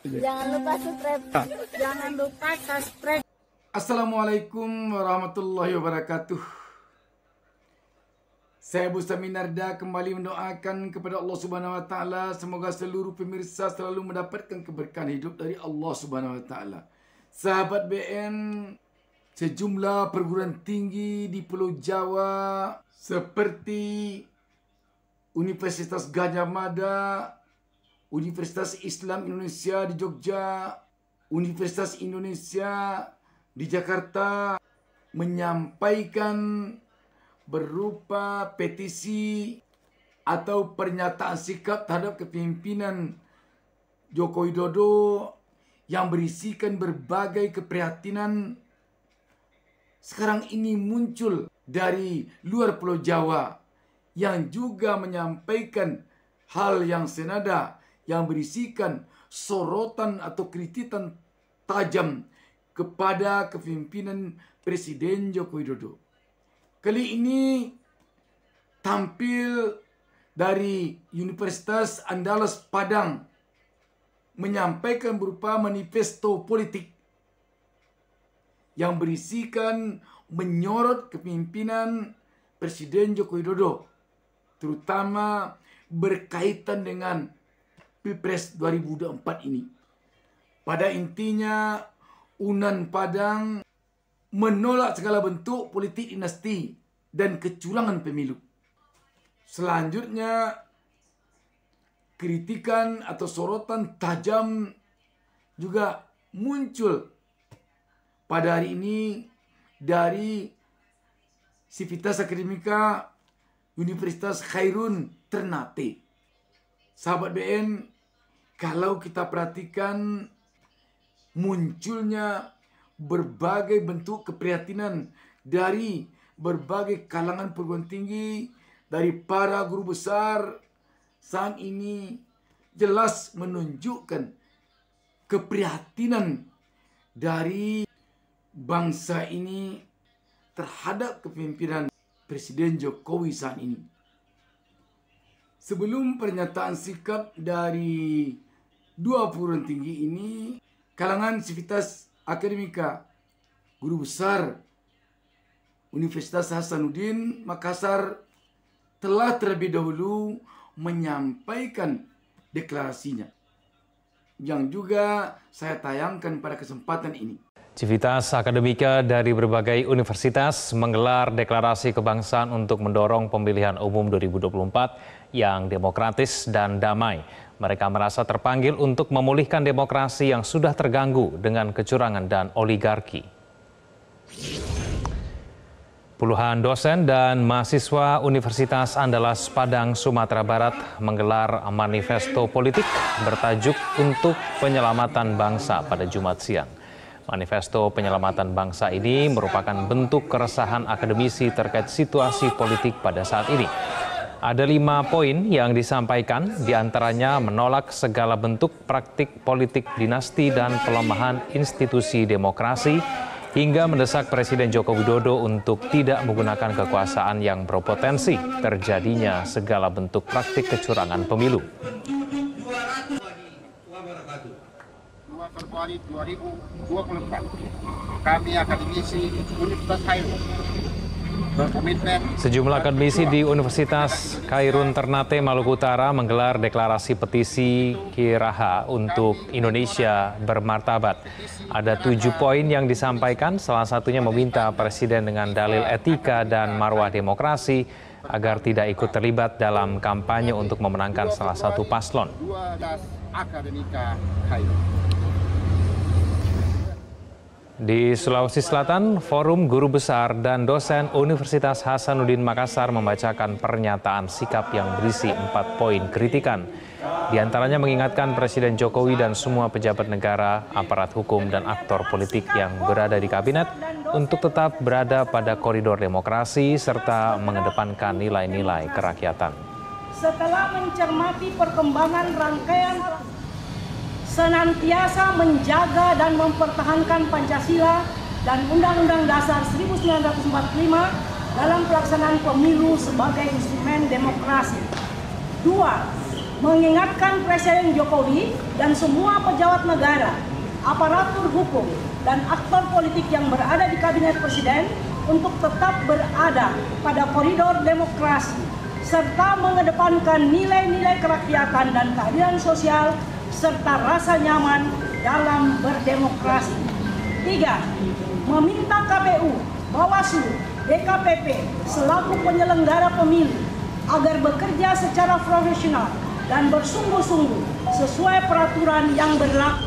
Jangan lupa subscribe. Jangan lupa subscribe. Assalamualaikum warahmatullahi wabarakatuh. Saya Abu Saminarda kembali mendoakan kepada Allah Subhanahu wa taala semoga seluruh pemirsa selalu mendapatkan keberkahan hidup dari Allah Subhanahu wa taala. Sahabat BN, sejumlah perguruan tinggi di Pulau Jawa seperti Universitas Gadjah Mada, Universitas Islam Indonesia di Jogja, Universitas Indonesia di Jakarta menyampaikan berupa petisi atau pernyataan sikap terhadap kepemimpinan Joko Widodo yang berisikan berbagai keprihatinan sekarang ini muncul dari luar Pulau Jawa yang juga menyampaikan hal yang senada yang berisikan sorotan atau kritikan tajam kepada kepemimpinan Presiden Joko Widodo. Kali ini tampil dari Universitas Andalas Padang menyampaikan berupa manifesto politik yang berisikan menyorot kepemimpinan Presiden Joko Widodo, terutama berkaitan dengan Pilpres 2024 ini. Pada intinya, Unan Padang menolak segala bentuk politik dinasti dan kecurangan pemilu. Selanjutnya, kritikan atau sorotan tajam juga muncul pada hari ini dari Sivitas Akademika Universitas Khairun Ternate. Sahabat BN, kalau kita perhatikan munculnya berbagai bentuk keprihatinan dari berbagai kalangan perguruan tinggi, dari para guru besar, saat ini jelas menunjukkan keprihatinan dari bangsa ini terhadap kepemimpinan Presiden Jokowi saat ini. Sebelum pernyataan sikap dari dua perguruan tinggi ini, kalangan Sivitas Akademika Guru Besar Universitas Hasanuddin Makassar telah terlebih dahulu menyampaikan deklarasinya, yang juga saya tayangkan pada kesempatan ini. Sivitas Akademika dari berbagai universitas menggelar deklarasi kebangsaan untuk mendorong pemilihan umum 2024 yang demokratis dan damai. Mereka merasa terpanggil untuk memulihkan demokrasi yang sudah terganggu dengan kecurangan dan oligarki. Puluhan dosen dan mahasiswa Universitas Andalas Padang, Sumatera Barat menggelar manifesto politik bertajuk Untuk Penyelamatan Bangsa pada Jumat siang. Manifesto penyelamatan bangsa ini merupakan bentuk keresahan akademisi terkait situasi politik pada saat ini. Ada 5 poin yang disampaikan, diantaranya menolak segala bentuk praktik politik dinasti dan pelemahan institusi demokrasi, hingga mendesak Presiden Joko Widodo untuk tidak menggunakan kekuasaan yang berpotensi terjadinya segala bentuk praktik kecurangan pemilu. Februari 2024, kami akademisi Universitas Khairun berkomitmen. Sejumlah akademisi di Universitas Khairun Ternate, Maluku Utara menggelar deklarasi petisi Kiraha untuk Indonesia bermartabat. Ada 7 poin yang disampaikan, salah satunya meminta Presiden dengan dalil etika dan marwah demokrasi agar tidak ikut terlibat dalam kampanye untuk memenangkan salah satu paslon. Akademika Khairun. Di Sulawesi Selatan, Forum Guru Besar dan Dosen Universitas Hasanuddin Makassar membacakan pernyataan sikap yang berisi 4 poin kritikan. Di antaranya mengingatkan Presiden Jokowi dan semua pejabat negara, aparat hukum, dan aktor politik yang berada di kabinet untuk tetap berada pada koridor demokrasi serta mengedepankan nilai-nilai kerakyatan. Setelah mencermati perkembangan rangkaian senantiasa menjaga dan mempertahankan Pancasila dan Undang-Undang Dasar 1945 dalam pelaksanaan pemilu sebagai instrumen demokrasi. 2. mengingatkan Presiden Jokowi dan semua pejabat negara, aparatur hukum, dan aktor politik yang berada di Kabinet Presiden untuk tetap berada pada koridor demokrasi, serta mengedepankan nilai-nilai kerakyatan dan keadilan sosial, serta rasa nyaman dalam berdemokrasi. 3. Meminta KPU, Bawaslu, DKPP selaku penyelenggara pemilu agar bekerja secara profesional dan bersungguh-sungguh sesuai peraturan yang berlaku.